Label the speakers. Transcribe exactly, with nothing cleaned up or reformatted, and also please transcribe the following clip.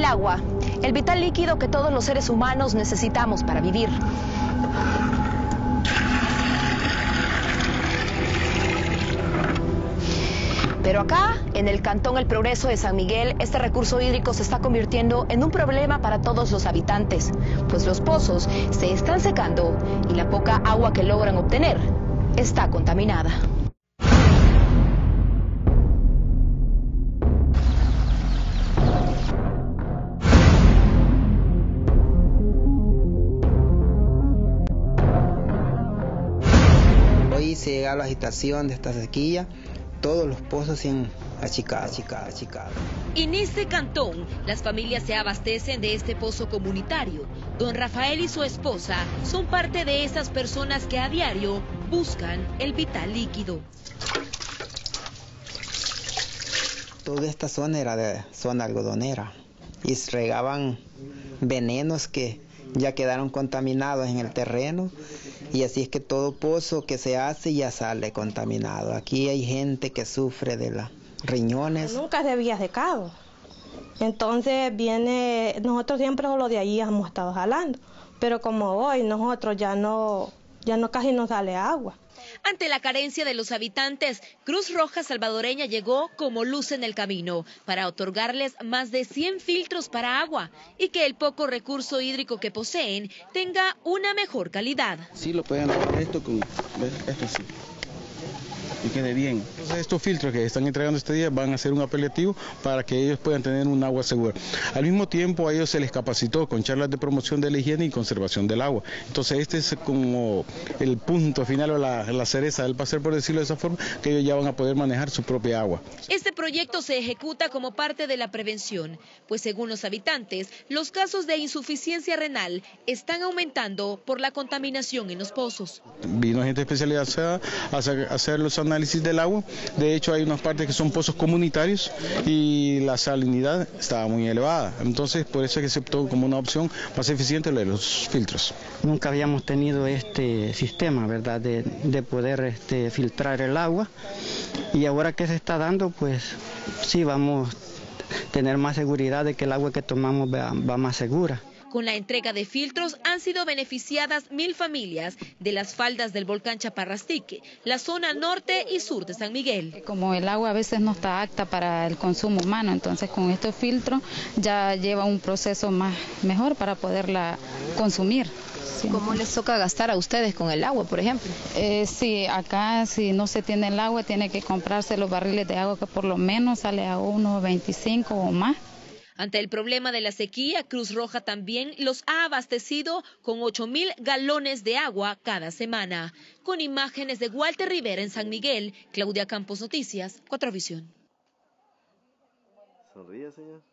Speaker 1: El agua, el vital líquido que todos los seres humanos necesitamos para vivir. Pero acá, en el cantón El Progreso de San Miguel, este recurso hídrico se está convirtiendo en un problema para todos los habitantes, pues los pozos se están secando y la poca agua que logran obtener está contaminada.
Speaker 2: Hoy se llega a la agitación de esta sequía. Todos los pozos se han achicado, achicado, achicado.
Speaker 3: En este cantón, las familias se abastecen de este pozo comunitario. Don Rafael y su esposa son parte de esas personas que a diario buscan el vital líquido.
Speaker 2: Toda esta zona era de zona algodonera y regaban venenos que ya quedaron contaminados en el terreno. Y así es que todo pozo que se hace ya sale contaminado. Aquí hay gente que sufre de los riñones.
Speaker 4: Nunca es de vías de cabo. Entonces viene, nosotros siempre lo de ahí hemos estado jalando. Pero como hoy nosotros ya no, ya no casi nos sale agua.
Speaker 3: Ante la carencia de los habitantes, Cruz Roja Salvadoreña llegó como luz en el camino para otorgarles más de cien filtros para agua y que el poco recurso hídrico que poseen tenga una mejor calidad.
Speaker 5: Sí, lo pueden hacer esto con ¿ves? Esto sí. Y quede bien. Entonces estos filtros que están entregando este día van a ser un apelativo para que ellos puedan tener un agua segura. Al mismo tiempo a ellos se les capacitó con charlas de promoción de la higiene y conservación del agua. Entonces este es como el punto final o la, la cereza del pastel, por decirlo de esa forma, que ellos ya van a poder manejar su propia agua.
Speaker 3: Este proyecto se ejecuta como parte de la prevención, pues según los habitantes, los casos de insuficiencia renal están aumentando por la contaminación en los pozos.
Speaker 5: Vino gente especializada a hacer los análisis del agua. De hecho hay unas partes que son pozos comunitarios y la salinidad estaba muy elevada, entonces por eso es que se optó como una opción más eficiente de los filtros.
Speaker 6: Nunca habíamos tenido este sistema, ¿verdad?, de, de poder este, filtrar el agua, y ahora que se está dando, pues sí vamos a tener más seguridad de que el agua que tomamos va, va más segura.
Speaker 3: Con la entrega de filtros han sido beneficiadas mil familias de las faldas del volcán Chaparrastique, la zona norte y sur de San Miguel.
Speaker 7: Como el agua a veces no está apta para el consumo humano, entonces con estos filtros ya lleva un proceso más mejor para poderla consumir. Sí.
Speaker 1: ¿Cómo les toca gastar a ustedes con el agua, por ejemplo?
Speaker 7: Eh, sí, acá si no se tiene el agua tiene que comprarse los barriles de agua que por lo menos sale a uno veinticinco o más.
Speaker 3: Ante el problema de la sequía, Cruz Roja también los ha abastecido con ocho mil galones de agua cada semana. Con imágenes de Walter Rivera en San Miguel, Claudia Campos, Noticias, cuatro Visión.
Speaker 8: Sonríe, señor.